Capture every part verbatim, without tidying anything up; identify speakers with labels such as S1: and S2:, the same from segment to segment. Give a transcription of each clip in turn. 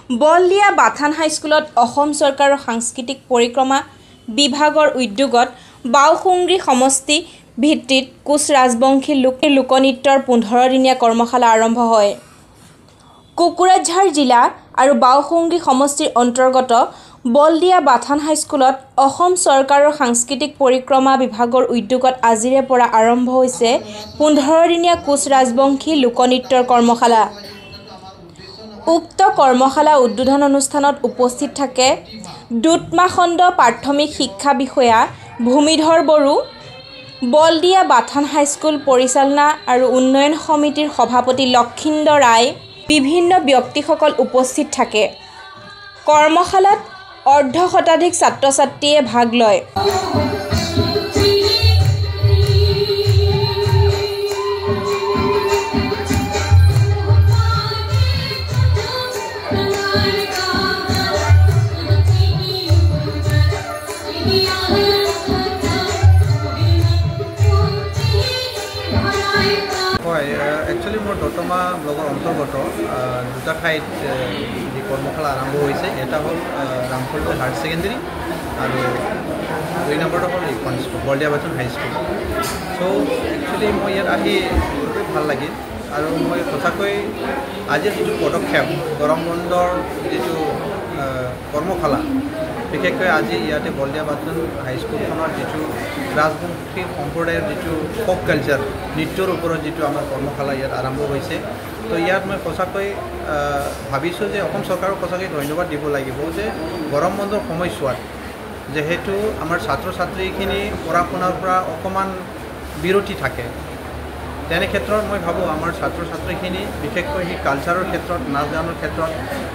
S1: বলদিয়া বাথান হাইস্কুলত অসম চৰকাৰৰ সাংস্কৃতিক পৰিক্ৰমা বিভাগৰ উদ্যোগত বাওসুংগ্ৰী সমষ্টি ভিত্তিত কোচ ৰাজবংশী লোক লোকনৃত্যৰ পোন্ধৰ দিনীয়া কৰ্মশালা আৰম্ভ হয়। কোকৰাঝাৰ জিলা আৰু বাওসুংগ্ৰী সমষ্টিৰ অন্তৰ্গত বলদিয়া বাথান হাইস্কুলত অসম চৰকাৰৰ সাংস্কৃতিক পৰিক্ৰমা বিভাগৰ উদ্যোগত আজিৰে পৰা আৰম্ভ হৈছে পোন্ধৰ দিনীয়া কোচ ৰাজবংশী লোকনৃত্যৰ কৰ্মশালা। উক্ত কৰ্মশালা উদ্বোধন অনুষ্ঠানত উপস্থিত থাকে দুধমাখণ্ড প্ৰাথমিক শিক্ষা বিষয়া ভূমিধৰ বড়ো, বলদিয়া বাথান হাইস্কুল পৰিচালনা আৰু উন্নয়ন সমিতিৰ সভাপতি লক্ষিন্দৰ ৰায়, বিভিন্ন ব্যক্তিসকল উপস্থিত থাকে। কৰ্মশালাত অৰ্ধ শতাধিক ছাত্ৰ ছাত্ৰীয়ে ভাগ লয়।
S2: একচুৱেলি মোৰ দতমা ব্লগৰ অন্তৰ্গত দুটা ঠাইত যি কৰ্মশালা আৰম্ভ হৈছে, এটা হ'ল ৰামফলটো হায়াৰ ছেকেণ্ডেৰী আৰু দুই নম্বৰটো হ'ল এইখন school Baldia Bathan high school. So' actually মই ইয়াত আহি খুবেই ভাল লাগিল আৰু মই সঁচাকৈ আজিৰ যিটো পদক্ষেপ গৰম বন্ধৰ যিটো কৰ্মশালা, বিশেষকৈ আজি ইয়াতে বলদিয়া বাথান হাইস্কুলখনৰ যিটো ৰাজবংশী সম্প্ৰদায়ৰ যিটো ফক কালচাৰ নৃত্যৰ ওপৰত যিটো আমাৰ কৰ্মশালা ইয়াত আৰম্ভ হৈছে, তো ইয়াত মই সঁচাকৈ ভাবিছোঁ যে অসম চৰকাৰক সঁচাকৈ ধন্যবাদ দিব লাগিব যে গৰম বন্ধৰ সময়ছোৱাত যিহেতু আমাৰ ছাত্ৰ ছাত্ৰীখিনি পঢ়া শুনাৰ পৰা অকণমান বিৰতি থাকে, তেনে ক্ষেত্ৰত মই ভাবোঁ আমাৰ ছাত্ৰ ছাত্ৰীখিনি বিশেষকৈ সেই কালচাৰৰ ক্ষেত্ৰত নাচ গানৰ ক্ষেত্ৰত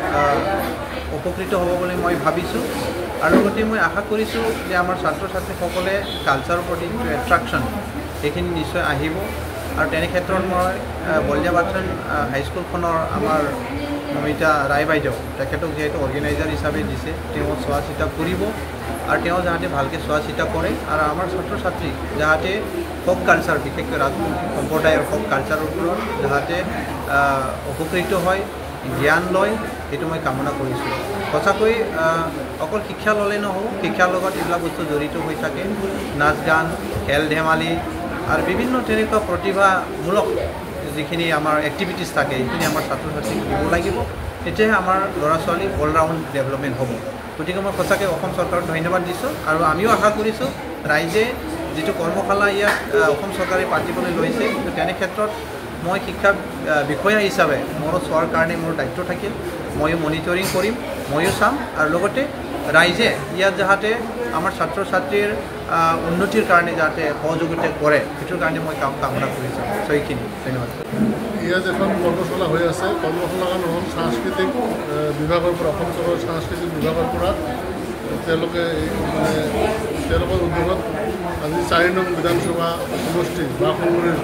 S2: উপকৃত হ'ব বুলি মই ভাবিছোঁ। আৰু লগতে মই আশা কৰিছোঁ যে আমাৰ ছাত্ৰ ছাত্ৰীসকলে কালচাৰৰ প্ৰতি যিটো এট্ৰাকশ্যন সেইখিনি নিশ্চয় আহিব। আৰু তেনে ক্ষেত্ৰত মই বলদিয়া বাথান হাইস্কুলখনৰ আমাৰ মমিতা ৰায় বাইদেউ, তেখেতক যিহেতু অৰ্গেনাইজাৰ হিচাপে দিছে, তেওঁ চোৱা চিতা কৰিব আৰু তেওঁ যাতে ভালকৈ চোৱা চিতা কৰে আৰু আমাৰ ছাত্ৰ ছাত্ৰী যাতে ফক কালচাৰ বিশেষকৈ ৰাজবংশী সম্প্ৰদায়ৰ ফক কালচাৰৰ ওপৰত যাতে উপকৃত হয়, জ্ঞান লয়, সেইটো মই কামনা কৰিছোঁ। সঁচাকৈ অকল শিক্ষা ল'লে নহ'ব, শিক্ষাৰ লগত এইবিলাক বস্তু জড়িত হৈ থাকে, নাচ গান, খেল ধেমালি আৰু বিভিন্ন তেনেকুৱা প্ৰতিভামূলক যিখিনি আমাৰ এক্টিভিটিছ থাকে সেইখিনি আমাৰ ছাত্ৰ ছাত্ৰীক দিব লাগিব, তেতিয়াহে আমাৰ ল'ৰা ছোৱালী অলৰাউণ্ড ডেভেলপমেণ্ট হ'ব। গতিকে মই সঁচাকৈ অসম চৰকাৰক ধন্যবাদ দিছোঁ আৰু আমিও আশা কৰিছোঁ ৰাইজে যিটো কৰ্মশালা ইয়াত অসম চৰকাৰে পাতিবলৈ লৈছে, কিন্তু তেনে ক্ষেত্ৰত মই শিক্ষা বিষয়া হিচাপে মোৰো চোৱাৰ কাৰণে মোৰ দায়িত্ব থাকিল। ময়ো মনিটৰিং কৰিম, ময়ো চাম আৰু লগতে ৰাইজে ইয়াত যাতে আমাৰ ছাত্ৰ ছাত্ৰীৰ উন্নতিৰ কাৰণে যাতে সহযোগিতা কৰে, সেইটোৰ কাৰণে মই কাম কামনা কৰিছোঁ। চ' এইখিনি ধন্যবাদ।
S3: ইয়াত এখন কৰ্মশালা হৈ আছে। কৰ্মশালাখন হ'ল সাংস্কৃতিক বিভাগৰ পৰা, অসম চৰকাৰৰ সাংস্কৃতিক বিভাগৰ পৰা তেওঁলোকে মানে তেওঁলোকৰ উদ্যোগত আজি চাৰি নং বিধানসভা সমষ্টি বাওসুংগ্ৰীৰ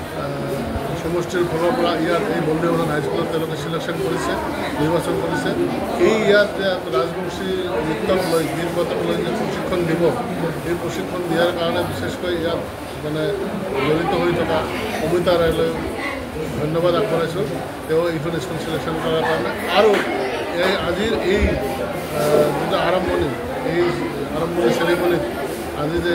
S3: সমষ্টিৰ ফালৰ পৰা ইয়াত এই বলদিয়া বাথান হাইস্কুলত তেওঁলোকে চিলেকশ্যন কৰিছে, নিৰ্বাচন কৰিছে। এই ইয়াত ৰাজবংশী নৃত্যক লৈ গীত মাতক লৈ যে প্ৰশিক্ষণ দিব, এই প্ৰশিক্ষণ দিয়াৰ কাৰণে বিশেষকৈ ইয়াত মানে জড়িত হৈ থকা মমিতা ৰায়লৈ ধন্যবাদ আগবঢ়াইছোঁ, তেওঁ এইখন স্কুল চিলেকশ্যন কৰাৰ কাৰণে। আৰু এই আজিৰ এই যিটো আৰম্ভণি, এই আৰম্ভণি চেৰিমনিত আজি যে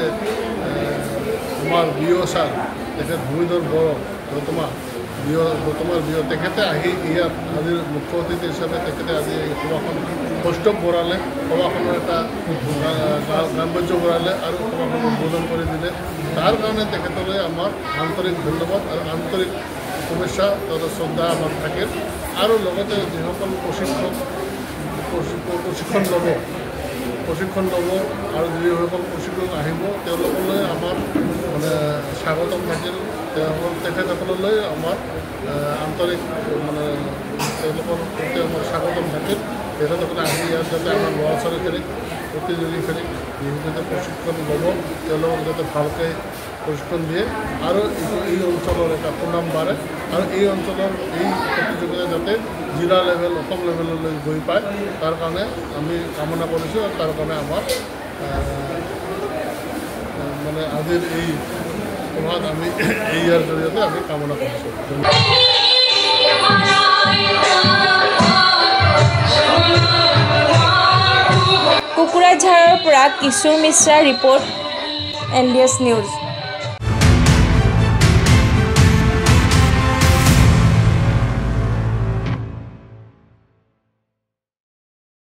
S3: আমাৰ বি অ' ছাৰ তেখেত ভূমিধৰ বড়ো দতমা বিয় দতমাৰ বিয় তেখেতে আহি ইয়াত আজিৰ মুখ্য অতিথি হিচাপে তেখেতে আজি এই সভাখন কৌষ্ঠৱ বঢ়ালে, সভাখনৰ এটা গাম্ভীৰ্য বঢ়ালে আৰু সভাখন উদ্বোধন কৰি দিলে। তাৰ কাৰণে তেখেতলৈ আমাৰ আন্তৰিক ধন্যবাদ আৰু আন্তৰিক শুভেচ্ছা তথা শ্ৰদ্ধা আমাৰ থাকিল। আৰু লগতে যিসকল প্ৰশিক্ষক প্ৰশিক্ষণ ল'ব প্ৰশিক্ষণ ল'ব আৰু যিসকল প্ৰশিক্ষক আহিব তেওঁলোকলৈ আমাৰ মানে স্বাগতম থাকিল। তেওঁলোকৰ তেখেতসকললৈ আমাৰ আন্তৰিক মানে তেওঁলোকৰ প্ৰতি আমাৰ স্বাগতম থাকিল। তেখেতসকলে আহি ইয়াত যাতে আমাৰ ল'ৰা ছোৱালীখিনিক প্ৰতিযোগীখিনিক যিসকলে প্ৰশিক্ষণ ল'ব তেওঁলোকক যাতে ভালকৈ প্ৰশিক্ষণ দিয়ে আৰু এই অঞ্চলৰ এটা সুনাম বাঢ়ে আৰু এই অঞ্চলৰ এই প্ৰতিযোগিতা যাতে জিলা লেভেল অসম লেভেললৈ গৈ পায়, তাৰ কাৰণে আমি কামনা কৰিছোঁ। আৰু তাৰ কাৰণে আমাৰ মানে আজিৰ এই সভাত আমি এই ইয়াৰ জৰিয়তে আমি কামনা কৰিছোঁ।
S1: কুকুৰাঝাৰৰ পৰা কিশোৰ মিশ্ৰাৰ report N D S news.